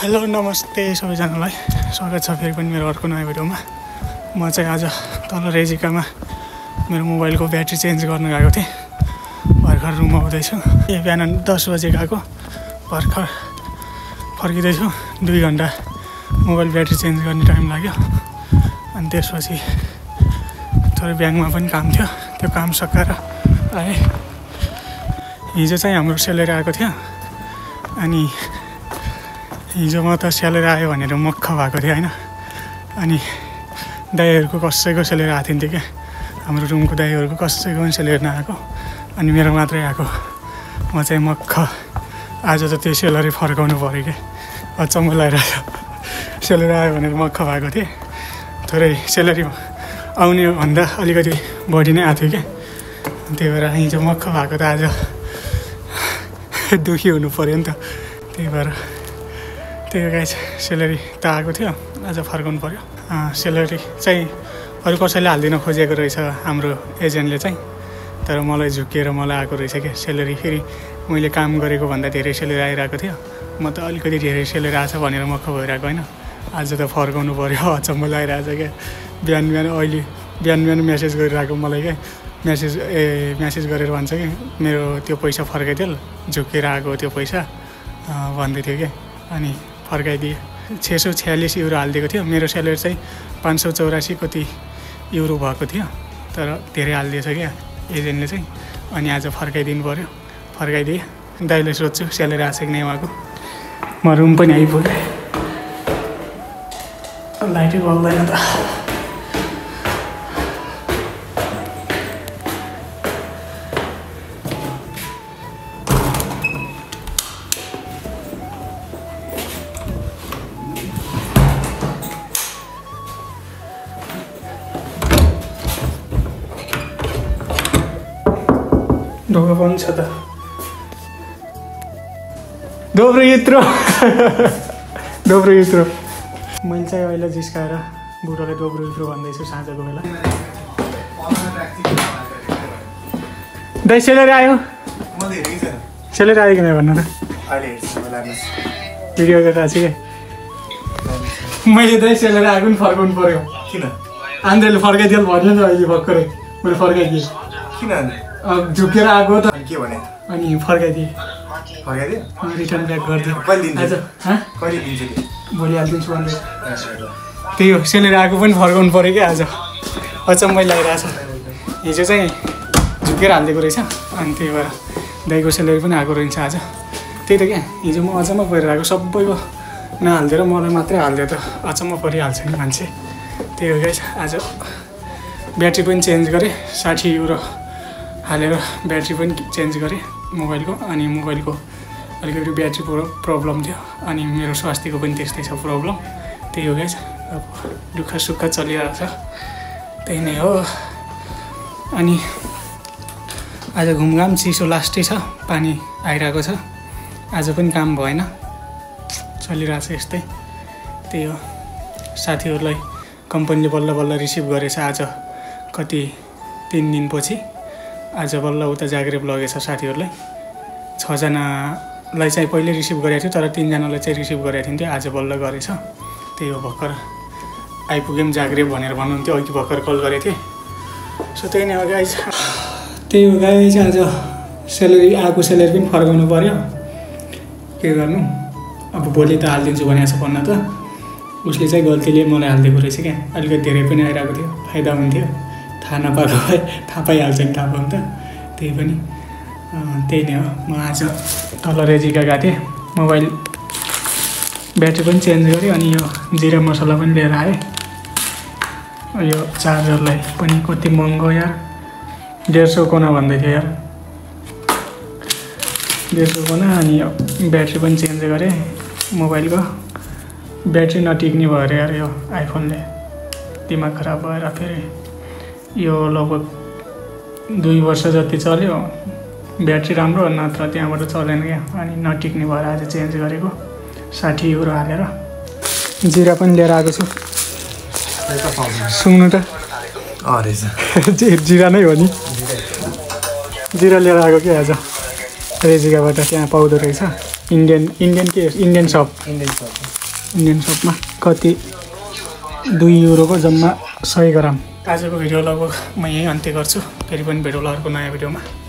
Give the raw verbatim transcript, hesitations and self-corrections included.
Hello नमस्ते सबैजनालाई स्वागत छ फेरि पनि मेरो अर्को नयाँ भिडियोमा। म चाहिँ आज तल रेजिकामा मेरो मोबाइलको ब्याट्री चेन्ज गर्न गएको थिएँ। भर्खर रुम आउँदैछु। ए बिहान दस बजे गएको, भर्खर फर्किँदैछु। दुई घन्टा मोबाइल ब्याट्री चेन्ज गर्ने टाइम लाग्यो। अनि त्यसपछि थोरै ब्याङ्कमा पनि काम थियो, त्यो काम सकाएर आएँ। हिजो चाहिँ हाम्रो सेलेरी आएको थियो। अनि हिजो म त सेलेरी आयो भनेर मक्ख भएको थियो होइन। अनि दाइहरूको कसैको सेलेरी आएको थियो क्या, हाम्रो रुमको दाइहरूको कसैको पनि सेलेरी नआएको, अनि मेरो मात्रै आएको। म चाहिँ मक्ख। आज त त्यो सेलेरी फर्काउनु पऱ्यो क्या, अचम्म लागिरहेको। सेलेरी आयो भनेर मक्ख भएको थिएँ। थोरै सेलेरी आउने भन्दा अलिकति बढी नै आएको थियो क्या, त्यही भएर हिजो मक्ख भएको त आज दुखी हुनु पऱ्यो नि त। त्यही भएर त्यही गाइस सेलेरी त आएको थियो, आज फर्काउनु पऱ्यो। सेलेरी चाहिँ अरू कसैले हालिदिन खोजेको रहेछ हाम्रो एजेन्टले चाहिँ, तर मलाई झुकिएर मलाई आएको रहेछ क्या सेलेरी। फेरि मैले काम गरेको भन्दा धेरै सेलेरी आइरहेको थियो। म त अलिकति धेरै सेलेरी आएछ भनेर मक्ख भइरहेको होइन। आज त फर्काउनु पऱ्यो, अचम्म लागिरहेछ क्या। बिहान बिहान अहिले बिहान बिहान मेसेज गरिरहेको मलाई क्या, मेसेज ए मेसेज गरेर भन्छ कि मेरो त्यो पैसा फर्काइदेऊ, झुकेर आएको त्यो पैसा भन्दै थियो क्या। अनि फर्काइदिए। छ सौ छ्यालिस युरो हालिदिएको थियो। मेरो स्यालेरी चाहिँ पाँच सौ चौरासी कति युरो भएको थियो, तर धेरै हालिदिएछ क्या एजेन्टले चाहिँ। अनि आज फर्काइदिनु पऱ्यो, फर्काइदिएँ। दाइले सोध्छु स्यालेरी आएको कि नै उहाँको। म रुम पनि आइपुगेँ। लाइटै बल्दैन त। ढोका पनि छ त। दोब्रो यत्रो दोब्रो यत्रो मैले चाहिँ अहिले जिस्काएर बुढोलाई दोब्रो यत्रो भन्दैछु साँझको बेला। दाइ सेलेरी आयो? सेलेरी आयो कि नै भन्नु त। भिडियो गरिरहेको छु क्या मैले। दाइ सेलेरी आएको नि फर्काउनु पऱ्यो। किन? आन्द्रेले फर्काइदियो भन्यो नि अहिले भर्खरै, मैले फर्काइदिएँ। किन झुकेर आएको त के भने, अनि फर्काइदिएँ। फर्काइदियो? रिटर्न ब्याक गरिदिएँ। कहिले दिन्छ? आज कहिले दिन्छ? भोलि हालिदिन्छु भन्दै। त्यही हो, सेलेरी आएको पनि फर्काउनु पऱ्यो क्या आज। अचम्मै लागिरहेछ। हिजो चाहिँ झुकेर हालिदिएको रहेछ, अनि त्यही भएर दाइको सेलेरी पनि आएको रहेछ आज। त्यही त क्या, हिजो म अचम्म परिरहेको। सबैको नहालिदिएर मलाई मात्रै हालिदियो त अचम्म परिहाल्छ नि मान्छे। त्यही हो गाइस, आज ब्याट्री पनि चेन्ज गरेँ। साठी युरो हालेर ब्याट्री पनि चेन्ज गरेँ मोबाइलको। अनि मोबाइलको अलिकति ब्याट्री प्रब्लम थियो, अनि मेरो स्वास्थ्यको पनि त्यस्तै छ प्रब्लम। त्यही हो गाइस, अब दुःख सुख चलिरहेको छ, त्यही नै हो। अनि आज घुमघाम चिसो लास्टै छ, पानी आइरहेको छ। आज पनि काम भएन, चलिरहेको छ यस्तै। त्यही हो, साथीहरूलाई कम्पनीले बल्ल बल्ल रिसिभ गरेछ आज, कति तिन दिनपछि। आज बल्ल उता जाग्रेब लगेछ साथीहरूलाई। छजनालाई चाहिँ पहिले रिसिभ गरेको थियो, तर तिनजनालाई चाहिँ रिसिभ गरेको थिइन्थ्यो, आज बल्ल गरेछ। त्यही हो, भर्खर आइपुग्यौँ जाग्रेब भनेर भन्नुहुन्थ्यो, अघि भर्खर कल गरेको थिएँ। सो त्यही नै हो गाइज। त्यही हो गाइज, आज सेलेरी आएको सेलेरी पनि फर्काउनु पऱ्यो। के गर्नु अब, भोलि त हालिदिन्छु भनेको छ भन्न त। उसले चाहिँ गल्तीले मलाई हालिदिएको रहेछ क्या। अलिकति धेरै पनि आइरहेको थियो, फाइदा हुन्थ्यो। थाहा नपाएको भए थाहा पाइहाल्छ नि, थाहा पाउँ त। त्यही पनि त्यही नै हो। म आज तल रेजिका गएको थिएँ, मोबाइल ब्याट्री पनि चेन्ज गरेँ। अनि यो जिरा मसला पनि लिएर आएँ। यो चार्जरलाई पनि कति महँगो यार, डेढ सौ कोना भन्दै थियो यार, डेढ सौ कोना। अनि यो ब्याट्री पनि चेन्ज गरेँ मोबाइलको। ब्याट्री नटिक्ने भएर यार यो आइफोनले, दिमाग खराब भएर फेरि यो लगभग दुई वर्ष जति चल्यो ब्याट्री राम्रो, नत्र त्यहाँबाट चलेन क्या। अनि नटिक्ने भएर आज चेन्ज गरेको। साठी युरो हालेर जिरा पनि लिएर आएको छु। सुन्नु त, जिरा नै हो नि, जिरा लिएर आएको क्या आज। रेजिकाबाट त्यहाँ पाउँदो रहेछ। इन्डियन इन्डियन के Indian shop Indian shop Indian सपमा कति दुई युरोको जम्मा सय ग्राम। आजको भिडियो लगभग म यहीँ अन्त्य गर्छु। फेरि पनि भेटौँला अर्को नयाँ भिडियोमा।